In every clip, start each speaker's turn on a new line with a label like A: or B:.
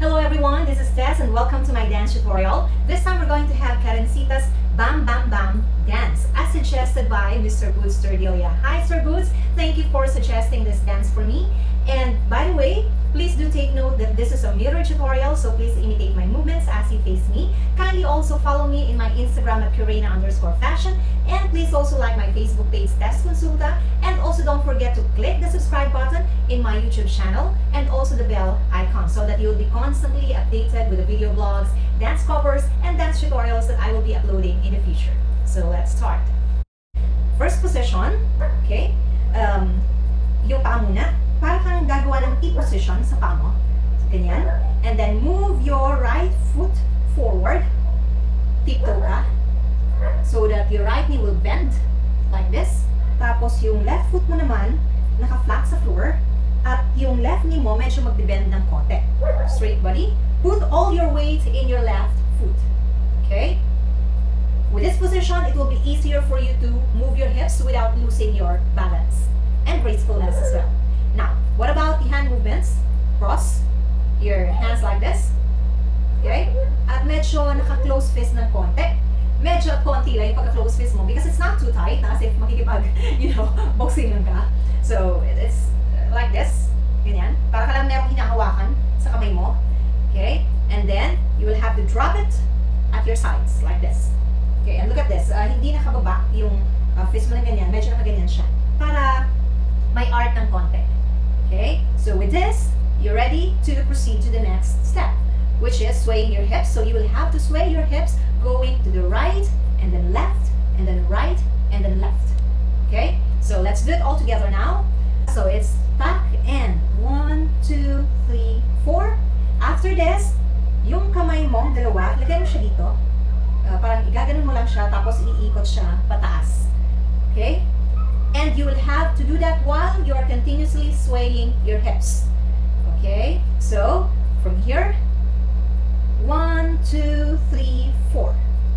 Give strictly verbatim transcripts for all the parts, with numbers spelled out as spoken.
A: Hello everyone, this is Tess and welcome to my dance tutorial. This time we're going to have Karencita's Bam Bam Bam dance as suggested by Mister Boots Terdilia. Hi Sir Boots, thank you for suggesting this dance for me. And by the way, please do take note that this is a mirror tutorial, so please imitate my movements as you face me. Kindly also follow me in my Instagram at Curena underscore fashion, and please also like my Facebook page Tess Consulta, and also don't forget to click the subscribe button in my YouTube channel and also the bell icon so that you'll be constantly updated with the video vlogs, dance covers, and dance tutorials that I will be uploading in the future. So let's start. First position, okay, um, yung paa muna. Para kang gagawa ng T-position sa paa mo. So, ganyan. And then move your right foot forward. Tiptoe ka. So that your right knee will bend like this. Tapos yung left foot mo naman, naka-flat sa floor. At yung left knee mo, medyo magbe-bend ng konti. Straight body. Put all your weight in your left foot. Okay? With this position, it will be easier for you to move your hips without losing your balance. And gracefulness as well. Now, what about the hand movements? Cross your hands like this. Okay? At medyo naka-close fist ng konti. Medyo konti lang yung pagka-close fist mo because it's not too tight, as if makikipag, you know, boxing lang ka. So, it's like this. Ganyan. Para ka lang merong hinahawakan sa kamay mo. Okay? And then, you will have to drop it at your sides, like this. Okay? And look at this. Uh, hindi nakababa yung uh, fist mo na ganyan. Medyo nakaganyan siya. Para may art ng konti. Okay, so with this, you're ready to proceed to the next step, which is swaying your hips. So you will have to sway your hips going to the right, and then left, and then right, and then left. Okay, so let's do it all together now. So it's back and one, two, three, four. After this, yung kamay mo, dalawa, lagay mo siya dito. Uh, parang igaganon mo lang siya, tapos iikot siya pataas. Okay? And you will have to do that while you are continuously swaying your hips. Okay? So, from here, one, two, three, four.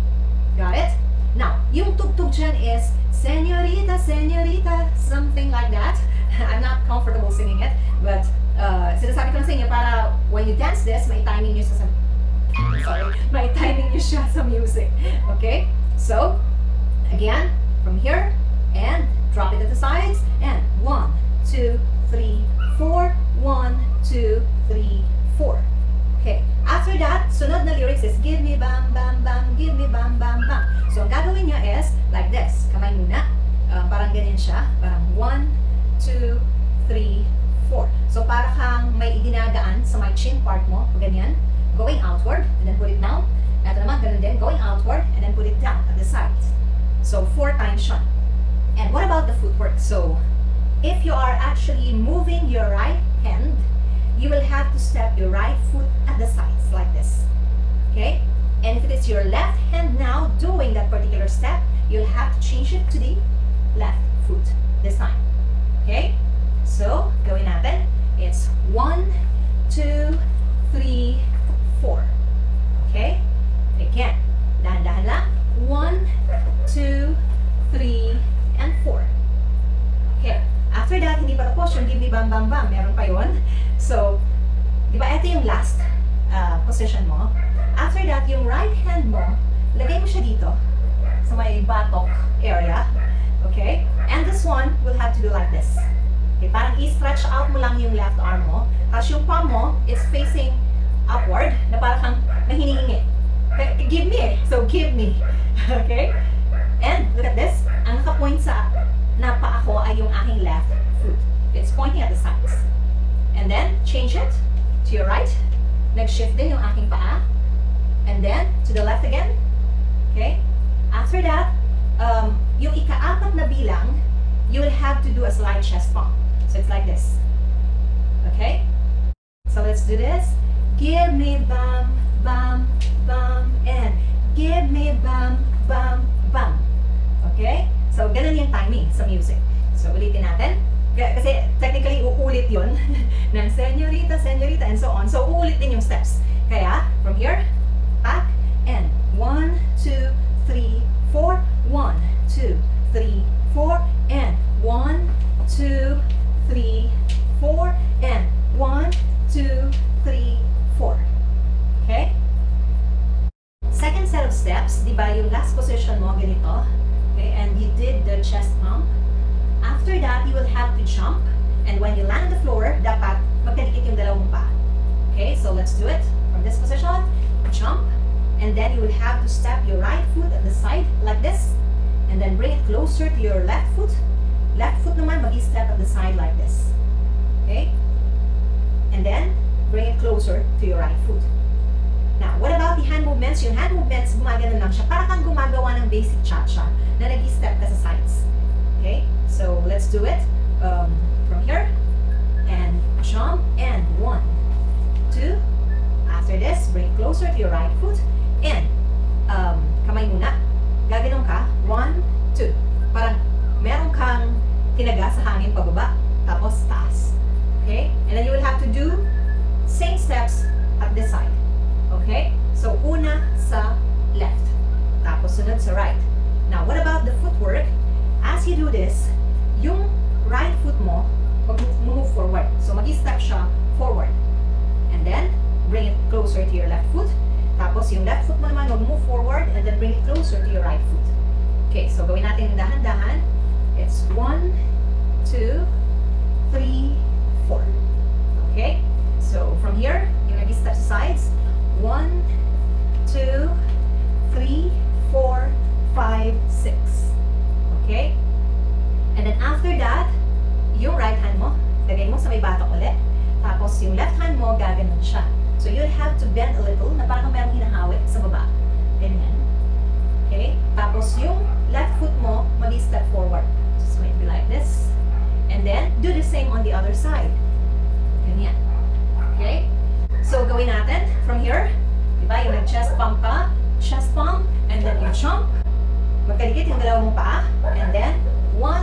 A: Got it? Now, yung tugtog dyan is, Señorita, Señorita, something like that. I'm not comfortable singing it, but uh, sinasabi ko lang sa inyo para when you dance this, may timing nyo sa, sorry, may timing nyo siya sa music. Okay? So, again, from here, and drop it at the sides, and one, two, three, four, one, two, three, four. Okay, after that, sunod na lyrics is give me bam, bam, bam, give me bam, bam, bam. So, ang gagawin niya is like this. Kamay muna. Uh, parang ganyan siya. Parang one, two, three, four. So, para kang may idinadaan sa my chin part mo. Ganyan. Going outward, and then put it down. Ito naman, ganun din. Going outward, and then put it down at the sides. So, four times siya. And what about the footwork? So, if you are actually moving your right hand, you will have to step your right foot at the sides like this. Okay? And if it is your left hand now doing that particular step, you'll have to change it to the left foot this time. Okay? So, gawin natin. It's one, two, three, four. Okay? Again, dahan-dahan lang. One, two, three, and four. Okay. After that, hindi pa tapos yung give me bam bam bam. Meron pa yun. So, di ba ito yung last uh, position mo? After that, yung right hand mo, lagay mo siya dito sa may batok area. Okay? And this one, we'll have to do like this. Okay, parang i-stretch out mo lang yung left arm mo. Tapos yung palm mo is facing upward na parang kang nahinihingi. Give me eh. So, give me. Okay? And look at this. Ang naka-point sa napa ako ay yung aking left foot. It's pointing at the sides. And then, change it to your right. Nag-shift din yung aking paa. And then, to the left again. Okay? After that, um, yung ika-apat na bilang, you will have to do a slide chest pump. So, it's like this. Okay? So, let's do this. Give me bam, bam, bam, and give me bam, bam, bam. Okay? So, ganun yung timing sa music. So, ulitin natin. Kasi, technically, uulit yun ng señorita, señorita, and so on. So, uulit din yung steps. Kaya, from here, back, and one, two, three, four, one, two, three, four, and one, two, three, four, and one, two, three, four. di ba, yung last position mo, ganito. Okay, and you did the chest pump. After that, you will have to jump. And when you land on the floor, dapat magkadikit yung dalawang pa. Okay, so let's do it. From this position, jump. And then you will have to step your right foot at the side like this. And then bring it closer to your left foot. Left foot naman, mag-step at the side like this. Okay? And then, bring it closer to your right foot. Now, what about the hand movements? Yung hand movements, gumagano lang siya. Para kang gumagawa ng basic cha-cha na nag-step ka sa sides. Okay? So, let's do it. Um, from here. And jump. And one, two. After this, bring it closer to your right foot. And, um, kamay muna. Gaganon ka. One, two. Parang meron kang tinaga sa hangin pababa. Tapos taas. Okay? And then you will have to do same steps at this side. Okay? So, una sa left. Tapos sunod sa right. Now, what about the footwork? As you do this, yung right foot mo, mag-move forward. So, mag-step siya forward. And then, bring it closer to your left foot. Tapos, yung left foot mo naman, mag-move forward and then bring it closer to your right foot. Okay, so gawin natin yung dahan-dahan. It's one, two, three, four. Okay? So, from here, yung nag-step sa sides. One, two, three, four, five, six. Okay? And then after that, yung right hand mo, lagay mo sa may batok ulit. Tapos yung left hand mo, gaganon siya. So you'll have to bend a little, na parang merong hinahawit sa baba. Ganyan. Okay? Tapos yung left foot mo, mag-step forward. So it's going to be like this. And then, do the same on the other side. Ganyan. Okay? So gawin natin from here. Diba? Yung nag-chest pump ka, chest pump, and then you jump. Magkalikit yung dalawang mong paa. And then, one,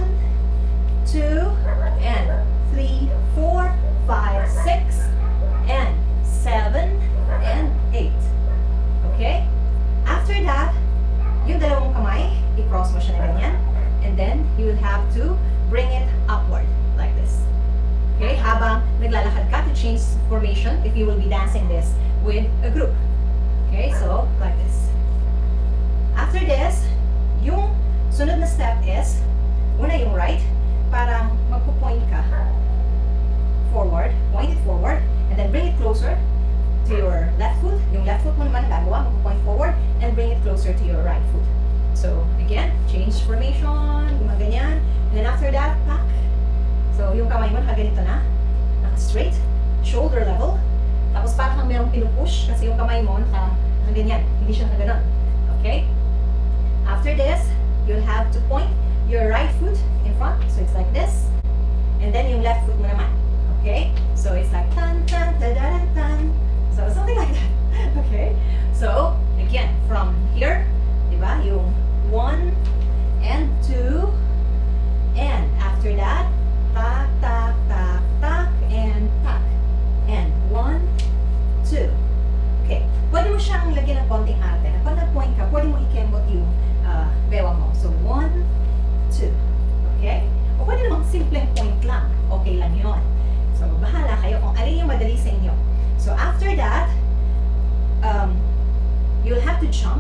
A: two, and three, four, five, six, and seven, and eight. Okay? After that, yung dalawang kamay, i-cross mo siya na ganyan. And then, you will have to bring it upward, like this. Okay? Habang naglalakad ka to change formation if you will be dancing this with a group. Okay? So, like this. After this, yung sunod na step is, una yung right, parang magpo-point ka forward, point it forward, and then bring it closer to your left foot. Yung left foot mo naman gagawa, magpo-point forward, and bring it closer to your right foot. So, again, change formation, gumaganyan, and then after that, back. So, yung kamay mo, nakaganito na, naka-straight, shoulder level, tapos parang kang merong pinupush, kasi yung kamay mo, naka, nakaganyan, hindi siya nakaganon. Okay? After this, you'll have to point your right foot in front, so it's like this, and then yung left foot mo naman. Okay? So, it's like tan, tan, ta, da, tan. So, something like that. Okay? So, again, from here, diba? Yung one, and two, and after that, tak, tak, tak, tak, and tak. And one, two. Okay. Pwede mo siyang lagyan ng konting arte. Na pag nag-point ka, pwede mo ikembot yung uh, bewang mo. So, one, two. Okay? O pwede namang simpleng point lang. Okay lang yun. So, bahala kayo kung alin yung madali sa inyo. So, after that, um, you'll have to jump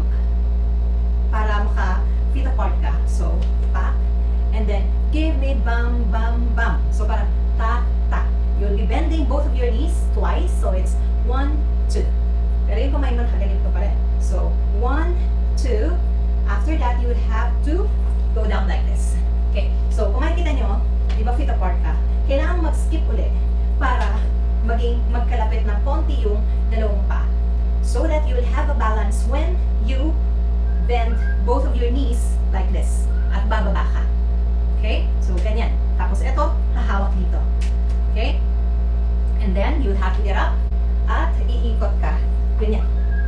A: para maka-feet apart ka. So, back. And then, give me bam, bam, bam. So, parang tak, tak. You'll be bending both of your knees twice. So, it's one, two. Pero yung kamay mo, nakaganit ka pa rin. So, one, two. After that, you would have to go down like this. Okay? So, kung makikita nyo, di ba feet apart ka? Kailangan mag-skip ulit para maging magkalapit ng konti yung dalawang pa. So that you will have a balance when you bend both of your knees like this. At bababa ka. Okay? So, ganyan. Tapos ito, hahawak dito. Okay? And then, you'll have to get up at iikot ka. Ganyan.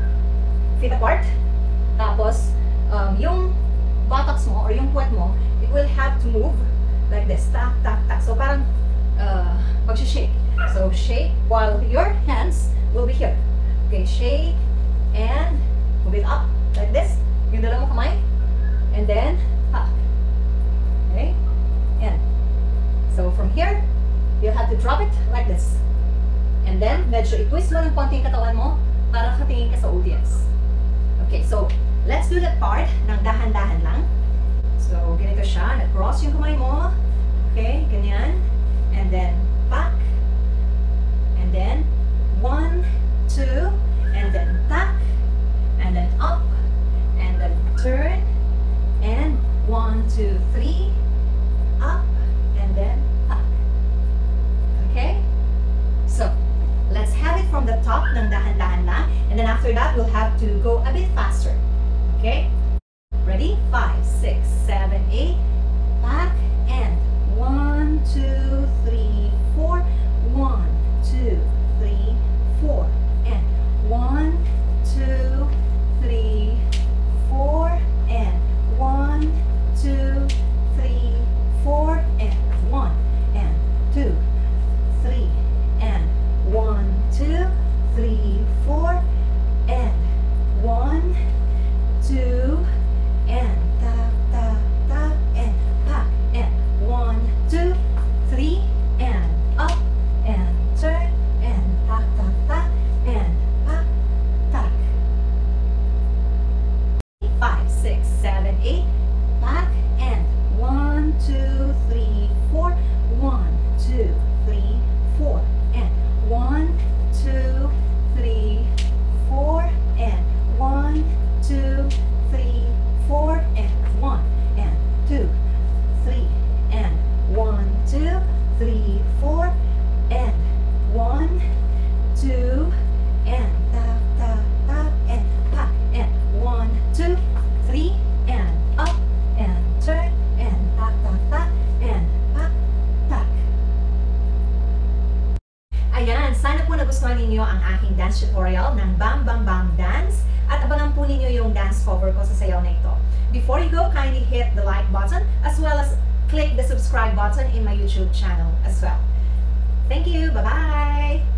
A: Feet apart. Tapos, um, yung buttocks mo or yung puwet mo, it will have to move like this. Tak, tak, tak. So, parang uh, mag-shake. So, shake while your hands will be here. Okay, shake and move it up like this. Yung dalawang kamay. And then, up. Okay? And so, from here, you'll have to drop it like this. And then, medyo i-twist mo ng konting katawan mo para katingin ka sa audience. Okay, so, let's do that part ng dahan-dahan lang. So, ganito siya. Nag-cross yung kamay mo. Okay, ganyan. And then, back. And then, one, two, and then back. And then up. And then turn. And one, two, three. Up. And then back. Okay? So, let's have it from the top ng dahan-dahan lang. And then after that, we'll have to go a bit faster. Okay? Ready? Five, six, seven, eight. Back and one, two, three, four. One, two, three, four. And one, two, three, four. And one, two, three, four. And one, and two, three, and one, two, three, four. And one, two, and tap, tap, tap, and back, and one, two, three, and up, and turn, and tap, tap, tap, and back, tap. Five, six, seven, eight, back, and one, two, three, four, one, two, three, four, and one, two, three, four, and one, two, three, four, and one, and two, three, and one, two, three, four, and one, two, and tap, tap, tap, and back, and one, two, three, and up, and turn, and tap, tap, tap, and back, back. Ayan, sana po nagustuhan ninyo ang aking dance tutorial ng Bam Bam Bam Dance at abangan po ninyo yung dance cover ko sa sayaw na ito. Before you go, kindly hit the like button as well as click the subscribe button in my YouTube channel as well. Thank you. Bye-bye.